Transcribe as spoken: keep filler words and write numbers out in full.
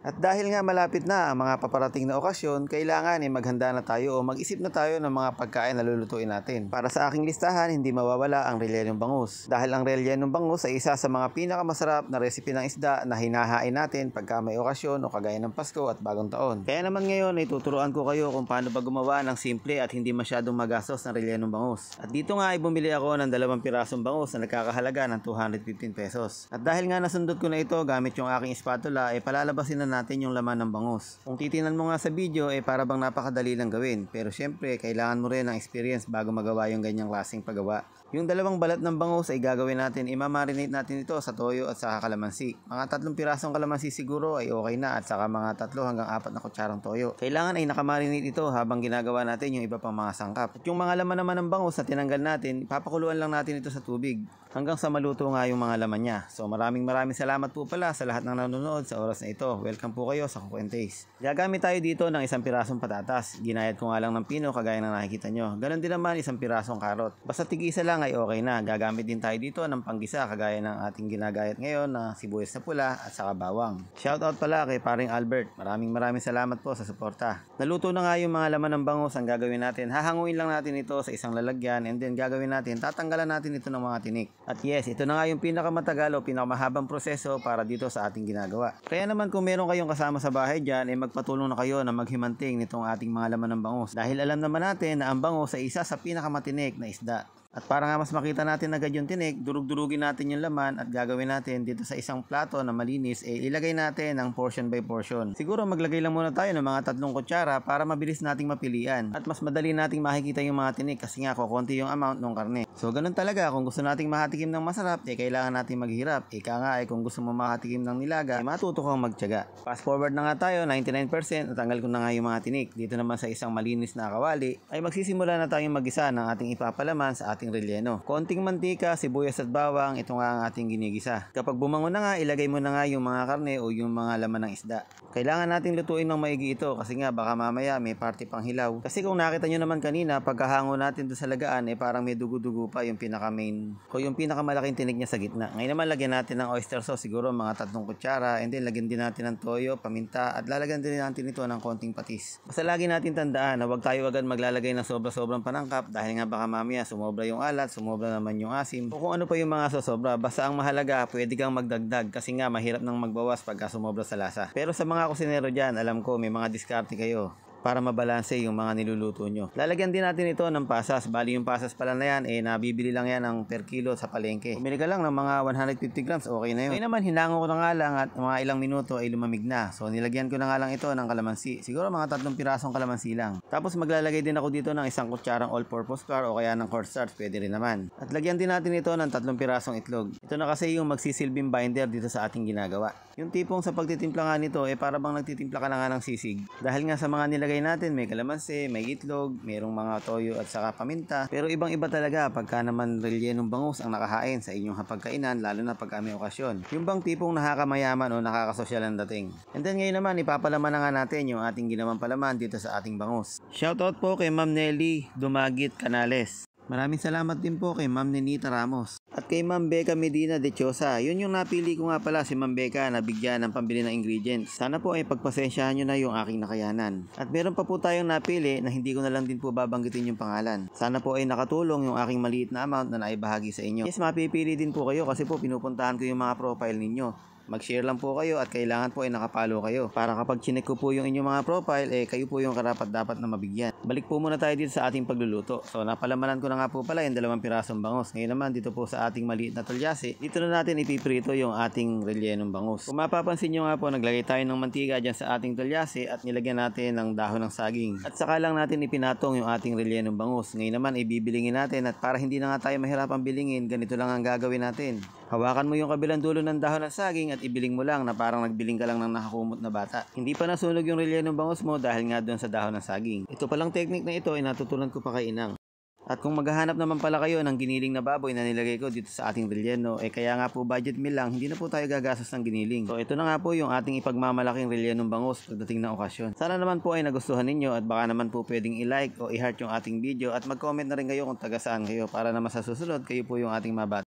At dahil nga malapit na ang mga paparating na okasyon, kailangan ay maghanda na tayo o mag-isip na tayo ng mga pagkain na lulutuin natin. Para sa aking listahan, hindi mawawala ang rellenong bangus. Dahil ang rellenong bangus ay isa sa mga pinakamasarap na recipe ng isda na hinahain natin pagka may okasyon o kagaya ng Pasko at Bagong Taon. Kaya naman ngayon ay tuturuan ko kayo kung paano ba gumawa ng simple at hindi masyadong magastos na rellenong bangus. At dito nga ay bumili ako ng dalawang pirasong bangus na nagkakahalaga ng two hundred fifteen pesos. At dahil nga nasundot ko na ito gamit yung aking spatula, ay palalabasin na natin yung laman ng bangus. Kung titinan mo nga sa video, eh para bang napakadali lang gawin. Pero syempre, kailangan mo rin ng experience bago magawa yung ganyang klaseng paggawa. Yung dalawang balat ng bangus ay gagawin natin, imamarinate natin ito sa toyo at sa kalamansi. Mga tatlong pirasong kalamansi siguro ay okay na at saka mga tatlo hanggang apat na kutsarang toyo. Kailangan ay nakamarinate ito habang ginagawa natin yung iba pang mga sangkap. At yung mga laman naman ng bangus na tinanggal natin, papakuluan lang natin ito sa tubig hanggang sa maluto nga yung mga laman niya. So maraming maraming salamat po pala sa lahat ng nanonood sa oras na ito. Welcome po kayo sa Cook and Taste. Gagamit tayo dito ng isang pirasong patatas. Ginayat ko nga lang ng pino kagaya ng nakikita nyo. Ganon din naman isang pirasong karot. Basta tig-isa lang ay okay na. Gagamit din tayo dito ng panggisa kagaya ng ating ginagayat ngayon na sibuyas na pula at saka bawang. Shoutout pala kay paring Albert. Maraming maraming salamat po sa suporta. Naluto na nga yung mga laman ng bangus. Ang gagawin natin, hahanguin lang natin ito sa isang lalagyan and then gagawin natin, tatanggalan natin ito ng mga tinik. At yes, ito na nga yung pinakamatagal o pinakamahabang proseso para dito sa ating ginagawa. Kaya naman kung meron kayong kasama sa bahay dyan, ay magpatulong na kayo na maghimanting nitong ating mga laman ng bangus. Dahil alam naman natin na ang bangus ay isa sa pinakamatinik na isda. At para nga mas makita natin agad yung tinik, durug-durugin natin yung laman at gagawin natin dito sa isang plato na malinis, eh ilagay natin ng portion by portion. Siguro maglagay lang muna tayo ng mga tatlong kutsara para mabilis nating mapilian at mas madali nating makikita yung mga tinik kasi nga kukunti yung amount ng karne. So ganun talaga, kung gusto nating makatikim ng masarap, eh kailangan nating maghirap. Ika nga ay kung gusto mo makatikim ng nilaga, eh matuto kang magtiyaga. Fast forward na nga tayo, ninety-nine percent, natanggal ko na nga yung mga tinik. Dito naman sa isang malinis na kawali, ay magsisimula na tayong magisa ng ating ipapalaman sa ating relleno. Konting mantika, sibuyas at bawang, ito nga ang ating ginigisa. Kapag bumango na nga, ilagay mo na nga yung mga karne o yung mga laman ng isda. Kailangan nating lutuin ng maigi ito kasi nga baka mamaya may party pang hilaw. Kasi kung nakita nyo naman kanina, pagkahango natin doon sa lagaan, eh parang may dugo-dugo pa yung pinaka main o yung pinakamalaking tinik niya sa gitna. Ngayon naman lagyan natin ng oyster sauce, siguro mga tatlong kutsara, and then lagyan din natin ng toyo, paminta, at lalagyan din natin ito ng konting patis. Basta lagi natin tandaan na huwag tayo agad maglalagay ng sobra-sobrang panangkap dahil nga baka mamaya sumobra yung alat, sumobra naman yung asim, o kung ano pa yung mga sosobra. Basta ang mahalaga, pwede kang magdagdag kasi nga mahirap nang magbawas pagka sumobra sa lasa. Pero sa mga kusinero dyan, alam ko may mga diskarte kayo para mabalanse yung mga niluluto nyo. Lalagyan din natin ito ng pasas. Bali yung pasas pala na yan, eh nabibili lang yan ng per kilo sa palengke. Bumili ka lang ng mga one hundred fifty grams, okay na yun. Ngayon naman, hinango ko na nga lang at mga ilang minuto ay lumamig na. So nilagyan ko na nga lang ito ng kalamansi. Siguro mga tatlong pirasong kalamansi lang. Tapos maglalagay din ako dito ng isang kutsarang all-purpose flour o kaya ng cornstarch, pwede rin naman. At lagyan din natin ito ng tatlong pirasong itlog. Ito na kasi yung magsisilbing binder dito sa ating ginagawa. Yung tipong sa pagtitimpla nga nito, eh para bang nagtitimpla ka na nga ng sisig. Dahil nga sa mga nilagay natin, may kalamansi, may itlog, mayroong mga toyo at saka paminta. Pero ibang iba talaga pagka naman rellenong bangus ang nakahain sa inyong hapagkainan, lalo na pagka may okasyon. Yung bang tipong nakakamayaman o nakakasosyal ang dating. And then ngayon naman, ipapalaman na nga natin yung ating ginawang palaman dito sa ating bangus. Shoutout po kay Ma'am Nelly Dumagit Canales. Maraming salamat din po kay Ma'am Nenita Ramos. At kay Ma'am Becca Medina de Chosa. Yun yung napili ko nga pala, si Ma'am Becca na bigyan ng pambili ng ingredients. Sana po ay pagpasensyahan nyo na yung aking nakayanan. At meron pa po tayong napili na hindi ko na lang din po babanggitin yung pangalan. Sana po ay nakatulong yung aking maliit na amount na naibahagi sa inyo. Yes, mapipili din po kayo kasi po pinupuntahan ko yung mga profile ninyo. Mag-share lang po kayo at kailangan po ay nakapalo kayo. Para kapag chinek ko po yung inyong mga profile, eh kayo po yung karapat dapat na mabigyan. Balik po muna tayo dito sa ating pagluluto. So napalamanan ko na nga po pala yung dalawang pirasong bangus. Ngayon naman dito po sa ating maliit na talyasi, dito na natin ipiprito yung ating rellenong bangus. Kung mapapansin nyo nga po, naglagay tayo ng mantika dyan sa ating talyasi at nilagyan natin ng dahon ng saging. At saka lang natin ipinatong yung ating rellenong bangus. Ngayon naman ibibilingin natin at para hindi na nga tayo mahirapan bilingin, ganito lang ang gagawin natin. Hawakan mo yung kabilang dulo ng dahon ng saging at ibiling mo lang na parang nagbiling ka lang ng nakakumot na bata. Hindi pa nasunog yung rellenong bangus mo dahil nga doon sa dahon ng saging. Ito palang technique na ito ay natutunan ko pa kay Inang. At kung maghahanap naman pala kayo ng giniling na baboy na nilagay ko dito sa ating relleno, eh kaya nga po budget meal lang, hindi na po tayo gagastos ng giniling. So ito na nga po yung ating ipagmamalaking rellenong bangus pagdating ng okasyon. Sana naman po ay nagustuhan ninyo at baka naman po pwedeng i-like o i-heart yung ating video at mag-comment na rin kayo kung taga saan kayo para naman sa susunod kayo po yung ating mabat.